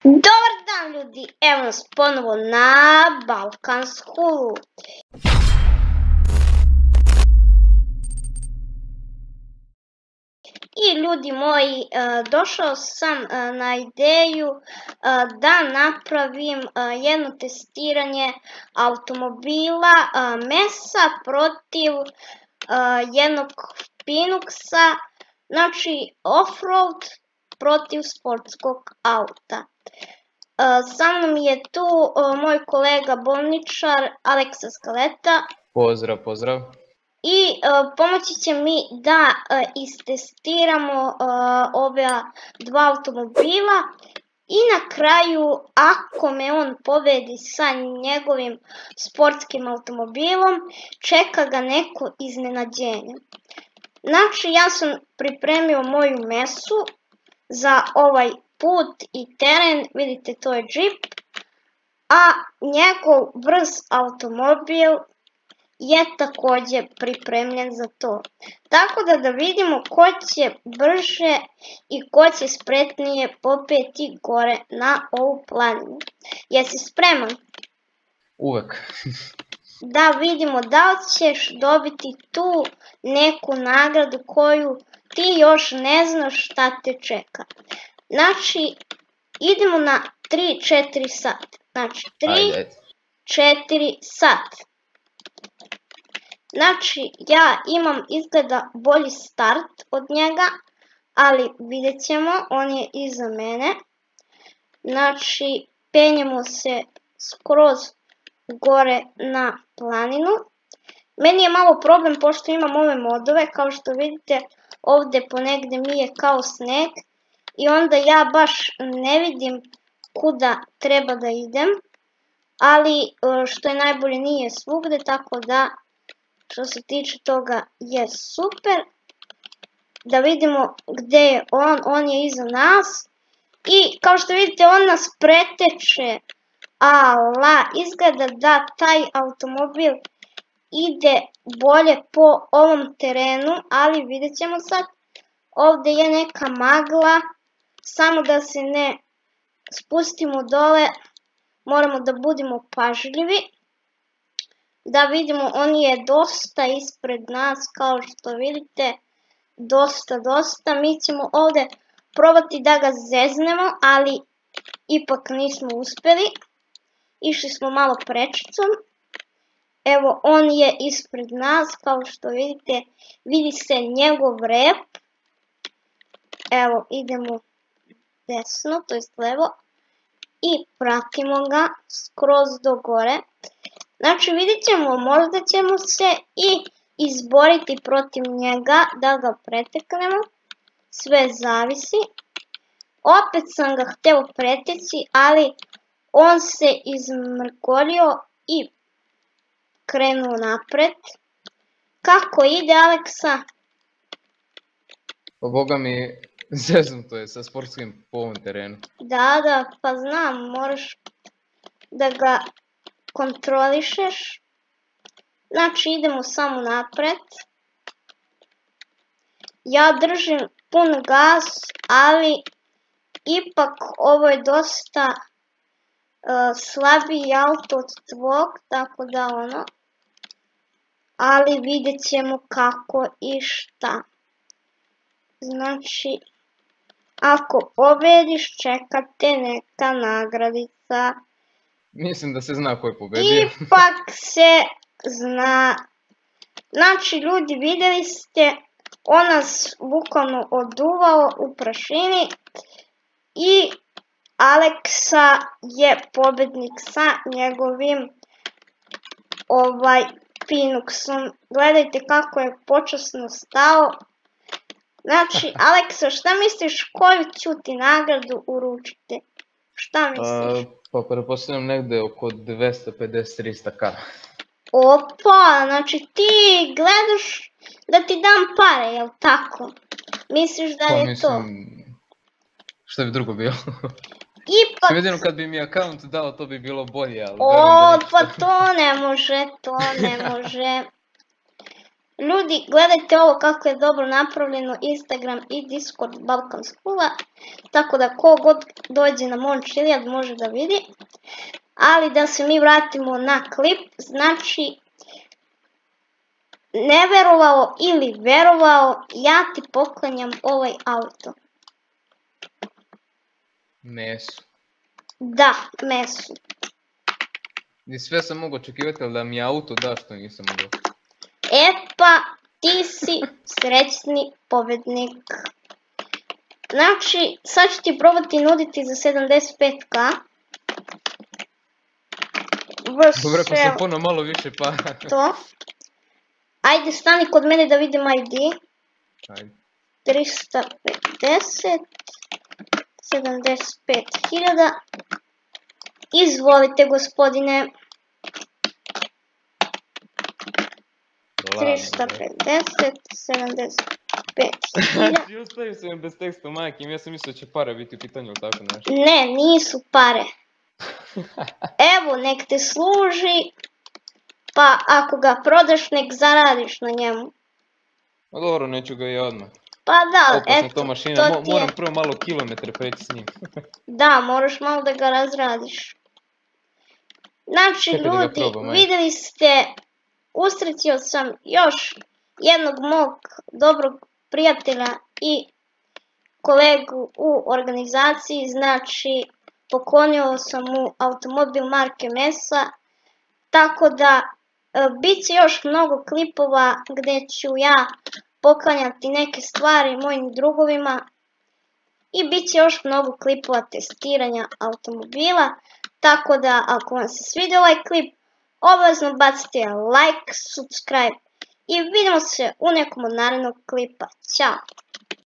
Dobar dan ljudi, evo nas ponovo na Balkan Schoolu. I ljudi moji, došao sam na ideju da napravim jedno testiranje automobila Mesa protiv jednog Pinuxa, znači offroad protiv sportskog auta. Sa mnom je tu moj kolega bolničar Aleksa Skaleta. Pozdrav, pozdrav. I pomoći će mi da istestiramo ova dva automobila i na kraju, ako me on pobedi sa njegovim sportskim automobilom, čeka ga neko iznenađenje. Znači, ja sam pripremio moju mesu za ovaj put i teren, vidite, to je džip, a njegov brz automobil je također pripremljen za to. Tako da vidimo ko će brže i ko će spretnije popeti gore na ovu planinu. Jesi spreman? Uvek. Da vidimo da li ćeš dobiti tu neku nagradu koju ti još ne znaš šta te čeka. Znači, idemo na 3-4 sat. Znači, 3-4 sat. Znači, ja imam izgleda bolji start od njega, ali vidjet ćemo, on je iza mene. Znači, penjemo se skroz gore na planinu. Meni je malo problem pošto imam ove modove, kao što vidite, ovdje ponegdje mi je kao sneg i onda ja baš ne vidim kuda treba da idem, ali što je najbolje nije svugdje, tako da što se tiče toga je super. Da vidimo gdje je on je iza nas i kao što vidite on nas preteče, izgleda da taj automobil ide bolje po ovom terenu, ali vidjet ćemo sad. Ovdje je neka magla, samo da se ne spustimo dole, moramo da budemo pažljivi. Da vidimo, on je dosta ispred nas, kao što vidite, dosta. Mi ćemo ovdje probati da ga zeznemo, ali ipak nismo uspjeli. Išli smo malo prečicom. Evo, on je ispred nas, kao što vidite, vidi se njegov rep. Evo, idemo desno, to jest levo, i pratimo ga skroz do gore. Znači, vidjet ćemo, možda ćemo se i izboriti protiv njega, da ga preteknemo, sve zavisi. Opet sam ga htio preteći, ali on se izmrgorio i krenuo napred. Kako ide, Aleksa? Pa boga mi, zeznuto je sa sportskim po ovom terenu. Da, pa znam, moraš da ga kontrolišeš. Znači, idemo samo napred. Ja držim pun gas, ali ipak ovo je dosta slabiji auto od tvog, tako da ali vidjet ćemo kako i šta. Znači, ako pobediš, čeka te neka nagradica. Mislim da se zna ko je pobedio. Ipak se zna. Znači, ljudi, vidjeli ste, on nas bukvalno oduvao u prašini i Aleksa je pobednik sa njegovim Pinuxom. Gledajte kako je počasno stao. Znači, Aleksa, šta misliš koju ću ti nagradu uručiti? Šta misliš? Pa pretpostavljam negdje oko 250-300k. Opa, znači ti gledaš da ti dam pare, jel tako? Misliš da je to? Što bi drugo bilo? Ipak... Jedino kad bi mi account dao, to bi bilo bolje, ali... Pa to ne može. Ljudi, gledajte ovo kako je dobro napravljeno Instagram i Discord Balkan Schoola. Tako da kogod dođe na moj Čiliad može da vidi. Ali da se mi vratimo na klip, znači ne verovao ili verovao, ja ti poklanjam ovaj auto. Mesu. Da, Mesu. I sve sam mogao očekivati, ali da mi auto da što nisam mogao. E pa, ti si srećni pobednik. Znači, sad ću ti probati nuditi za 75k. Dobro, pa sam pono malo više para. To. Ajde, stani kod mene da vidim ID. Ajde. 350. 75.000. Izvolite, gospodine. 350, 75.000. Ti ostavio sam bez teksta, majke, ja sam mislio da će pare biti u pitanju ili tako nešto. Ne, nisu pare. Evo, nek te služi, pa ako ga prodaš, nek zaradiš na njemu. No dobro, neću ga i odmah. Pa da, Opasna eto, to mašina, to ti je. moram prvo malo kilometre preći s njim. Da, moraš malo da ga razradiš. Znači, Čekaj da ga ljudi, probam, ajde. vidjeli ste, usrećio sam još jednog mog dobrog prijatelja i kolegu u organizaciji, znači poklonio sam mu automobil marke Mesa, tako da bit će još mnogo klipova gdje ću ja poklanjati neke stvari mojim drugovima i bit će još mnogo klipova testiranja automobila, tako da ako vam se svidio ovaj klip, obavezno bacite like, subscribe i vidimo se u nekom od narednog klipa. Ćao!